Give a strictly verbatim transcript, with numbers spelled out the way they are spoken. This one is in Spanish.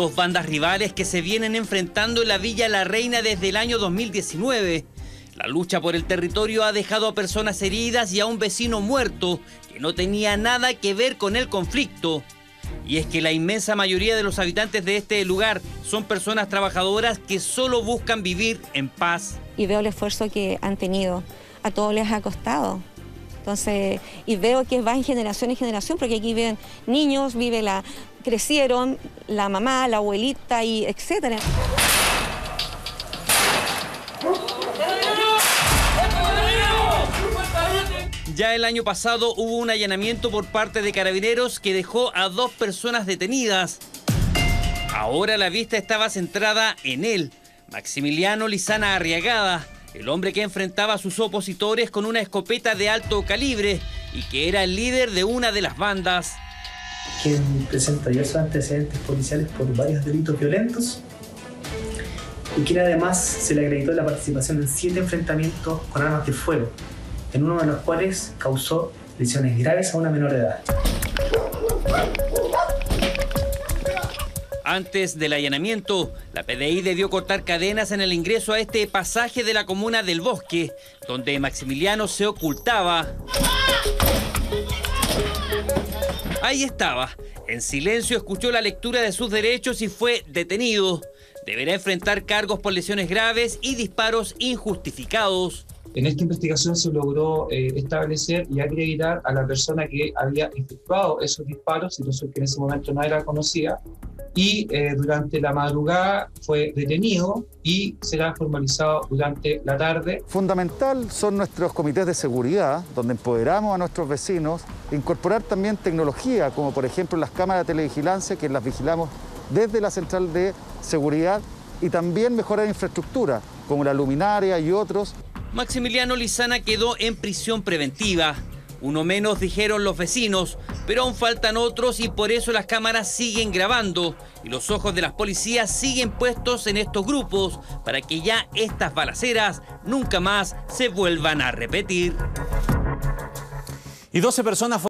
Dos bandas rivales que se vienen enfrentando en la Villa La Reina desde el año dos mil diecinueve. La lucha por el territorio ha dejado a personas heridas y a un vecino muerto que no tenía nada que ver con el conflicto. Y es que la inmensa mayoría de los habitantes de este lugar son personas trabajadoras que solo buscan vivir en paz. Y veo el esfuerzo que han tenido, a todos les ha costado. Entonces, y veo que va en generación en generación, porque aquí viven niños, vive la, crecieron la mamá, la abuelita, y etcétera. Ya el año pasado hubo un allanamiento por parte de Carabineros que dejó a dos personas detenidas. Ahora la vista estaba centrada en él, Maximiliano Lizana Arriagada, el hombre que enfrentaba a sus opositores con una escopeta de alto calibre y que era el líder de una de las bandas. Quien presenta diversos antecedentes policiales por varios delitos violentos y quien además se le acreditó la participación en siete enfrentamientos con armas de fuego, en uno de los cuales causó lesiones graves a una menor de edad. Antes del allanamiento, la P D I debió cortar cadenas en el ingreso a este pasaje de la comuna del Bosque, donde Maximiliano se ocultaba. Ahí estaba, en silencio escuchó la lectura de sus derechos y fue detenido. Deberá enfrentar cargos por lesiones graves y disparos injustificados. En esta investigación se logró eh, establecer y acreditar a la persona que había efectuado esos disparos, situación que en ese momento no era conocida, y eh, durante la madrugada fue detenido y será formalizado durante la tarde. Fundamental son nuestros comités de seguridad, donde empoderamos a nuestros vecinos, incorporar también tecnología, como por ejemplo las cámaras de televigilancia, que las vigilamos desde la central de seguridad, y también mejorar infraestructura, como la luminaria y otros. Maximiliano Lizana quedó en prisión preventiva. Uno menos, dijeron los vecinos, pero aún faltan otros y por eso las cámaras siguen grabando y los ojos de las policías siguen puestos en estos grupos para que ya estas balaceras nunca más se vuelvan a repetir. Y doce personas